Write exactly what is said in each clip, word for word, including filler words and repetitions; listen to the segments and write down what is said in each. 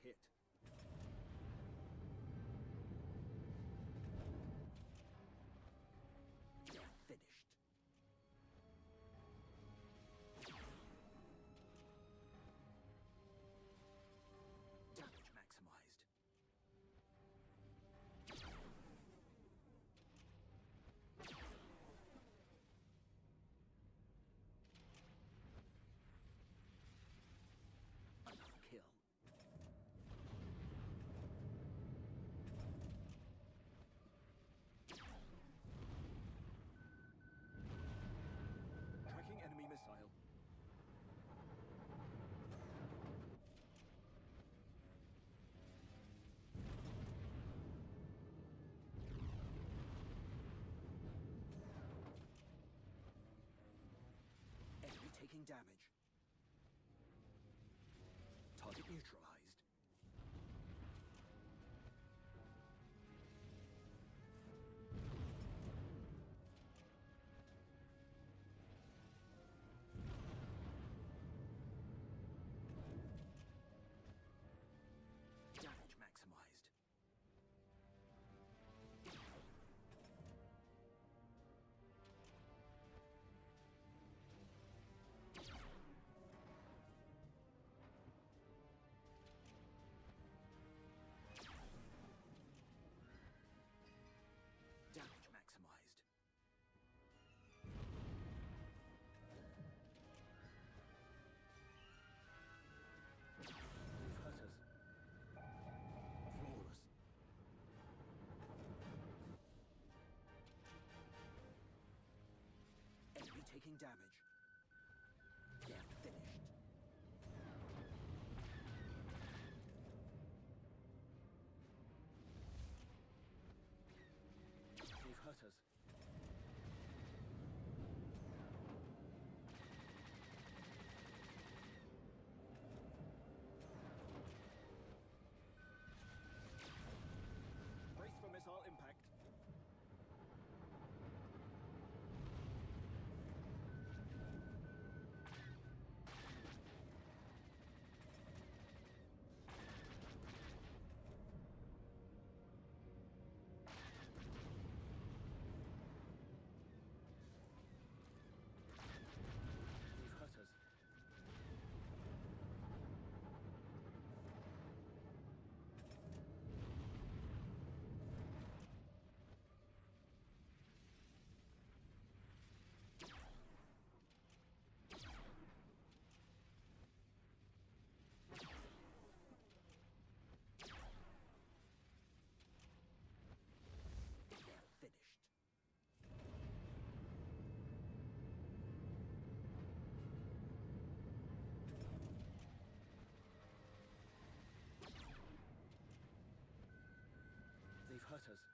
hit. They're finished. Damage maximized. Another kill. Tracking enemy missile. Enemy taking damage. Target neutralized. Damage maximized. Damage maximized. They've hurt us. Flawless. Enemy taking damage. They're finished. They've hurt us. Brace for missile impact. They've hurt us. They're finished. They've hurt us.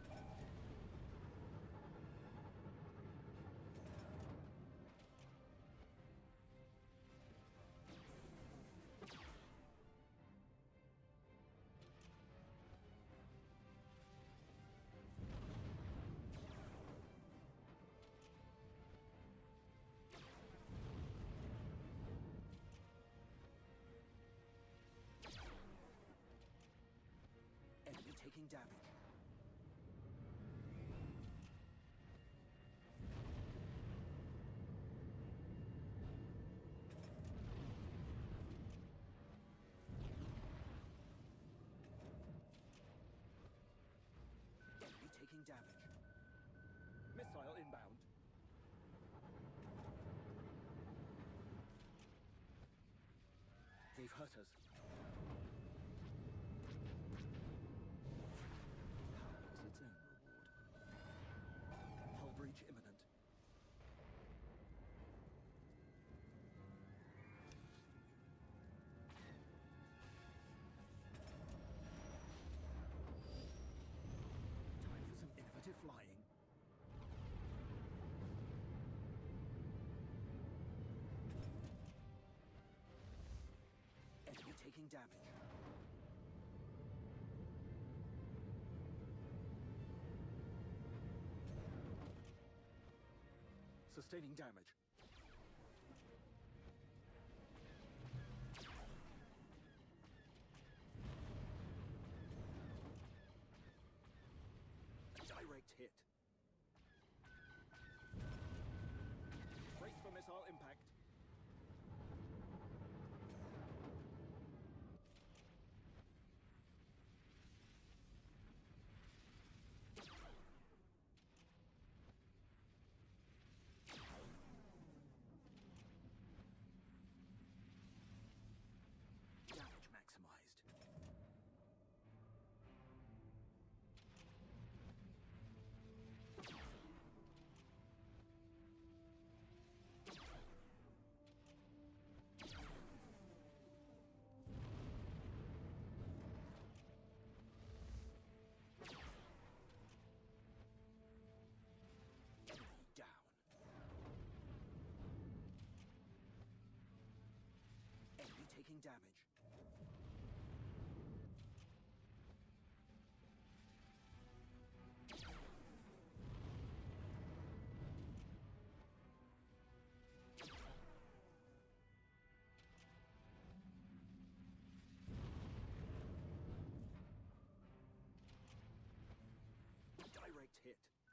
Enemy taking damage. Enemy taking damage. Missile inbound. They've hurt us. Power is its own reward. Hull breach imminent. Time for some innovative flying. Enemy taking damage. Sustaining damage. damage. Direct hit.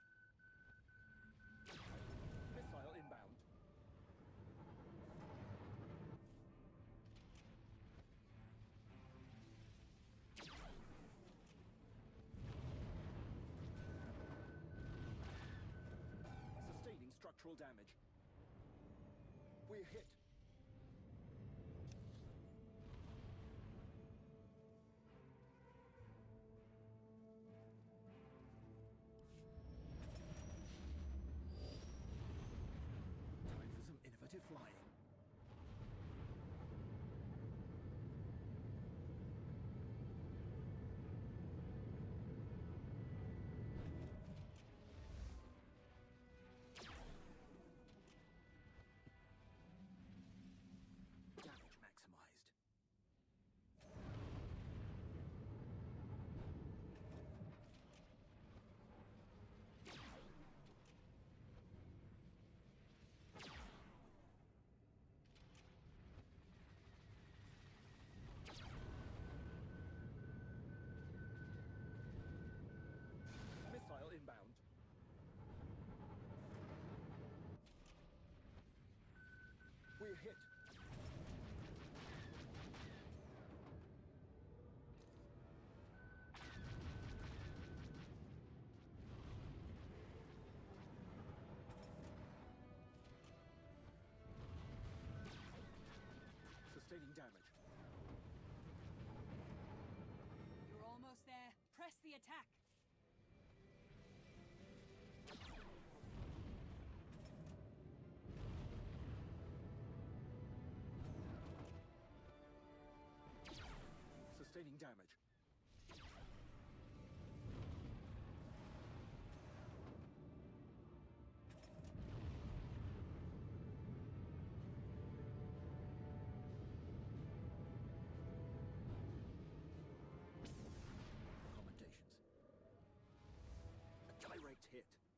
Missile inbound. Sustaining structural damage. We're hit. Time for some innovative flying. Damage maximized. Missile inbound. We're hit. Sustaining damage. You're almost there. Press the attack. Sustaining damage. Commendations. A direct hit.